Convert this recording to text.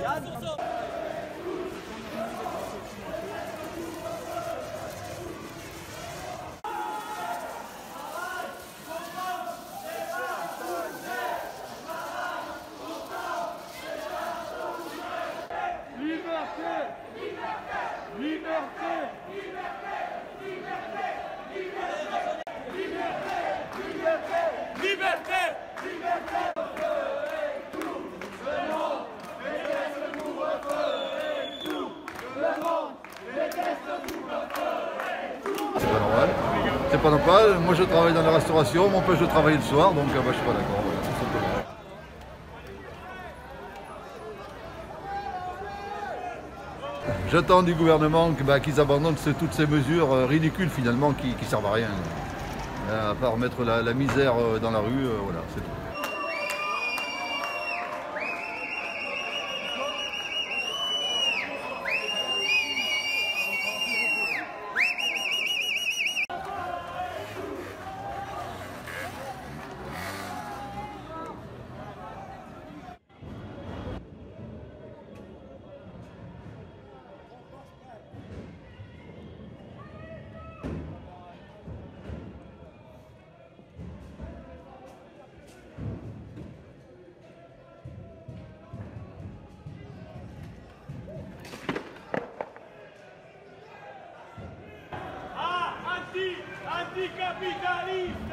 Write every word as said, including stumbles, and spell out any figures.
C'est pas normal. C'est pas normal. Moi je travaille dans la restauration, on m'empêche de travailler le soir, donc euh, bah, je suis pas d'accord. Voilà, tout simplement. J'attends du gouvernement bah, qu'ils abandonnent ces, toutes ces mesures euh, ridicules finalement qui ne servent à rien. Euh, à part mettre la, la misère euh, dans la rue, euh, voilà, c'est tout. Anti-capitaliste!